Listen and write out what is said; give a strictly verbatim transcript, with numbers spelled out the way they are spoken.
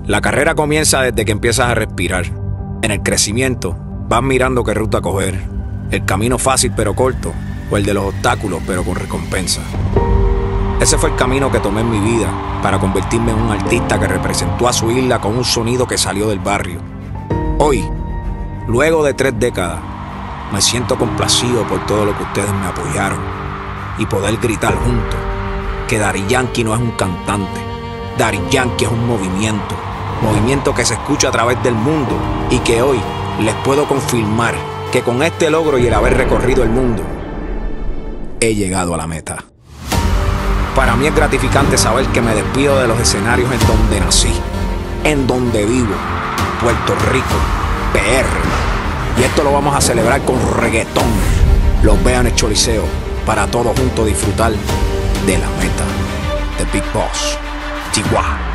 La carrera comienza desde que empiezas a respirar. En el crecimiento, vas mirando qué ruta coger. El camino fácil pero corto, o el de los obstáculos pero con recompensa. Ese fue el camino que tomé en mi vida para convertirme en un artista que representó a su isla con un sonido que salió del barrio. Hoy, luego de tres décadas, me siento complacido por todo lo que ustedes me apoyaron y poder gritar juntos que Daddy Yankee no es un cantante. Daddy Yankee es un movimiento. Movimiento que se escucha a través del mundo y que hoy les puedo confirmar que con este logro y el haber recorrido el mundo, he llegado a la meta. Para mí es gratificante saber que me despido de los escenarios en donde nací, en donde vivo, Puerto Rico, P R. Y esto lo vamos a celebrar con reggaetón. Los veo en el Choliseo para todos juntos disfrutar de la meta. The Big Boss, Chihuahua.